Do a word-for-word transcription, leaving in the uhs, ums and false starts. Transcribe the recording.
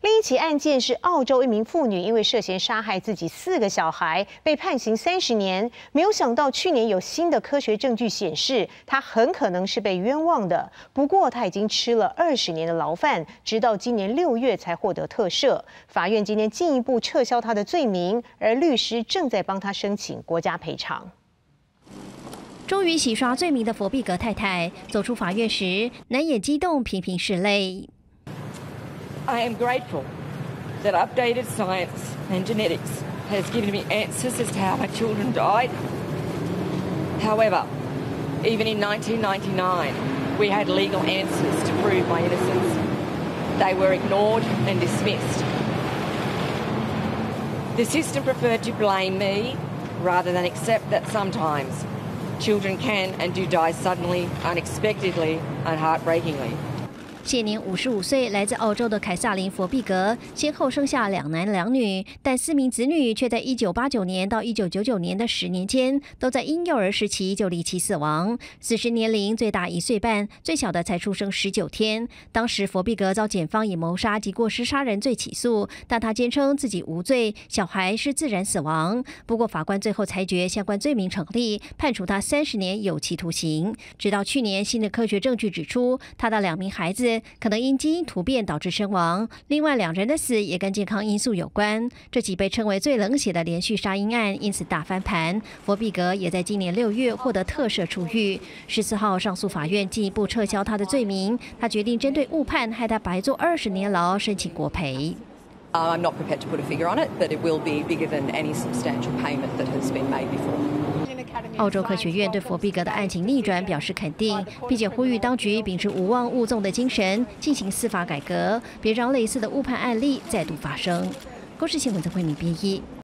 另一起案件是澳洲一名妇女因为涉嫌杀害自己四个小孩，被判刑三十年。没有想到去年有新的科学证据显示，她很可能是被冤枉的。不过她已经吃了二十年的牢饭，直到今年六月才获得特赦。法院今天进一步撤销她的罪名，而律师正在帮她申请国家赔偿。 终于洗刷罪名的佛碧格太太走出法院时，难掩激动，频频拭泪。 I am grateful that updated science and genetics has given me answers as to how my children died. However, even in nineteen ninety-nine, we had legal answers to prove my innocence. They were ignored and dismissed. The system preferred to blame me rather than accept that sometimes children can and do die suddenly, unexpectedly, and heartbreakingly. 现年五十五岁，来自澳洲的凯撒琳·佛碧格，先后生下两男两女，但四名子女却在一九八九年到一九九九年的十年间，都在婴幼儿时期就离奇死亡。死时年龄最大一岁半，最小的才出生十九天。当时佛碧格遭检方以谋杀及过失杀人罪起诉，但他坚称自己无罪，小孩是自然死亡。不过法官最后裁决相关罪名成立，判处他三十年有期徒刑。直到去年，新的科学证据指出，他的两名孩子 可能因基因突变导致身亡，另外两人的死也跟健康因素有关。这起被称为最冷血的连续杀婴案因此大翻盘。佛碧格也在今年六月获得特赦出狱。十四号，上诉法院进一步撤销他的罪名，他决定针对误判害他白坐二十年牢申请国赔。 I'm not prepared to put a figure on it, but it will be bigger than any substantial payment that has been made before. 澳洲科学院对佛碧格的案情逆转表示肯定，并且呼吁当局秉持无望勿纵的精神，进行司法改革，别让类似的误判案例再度发生。公视新闻曾慧敏编译。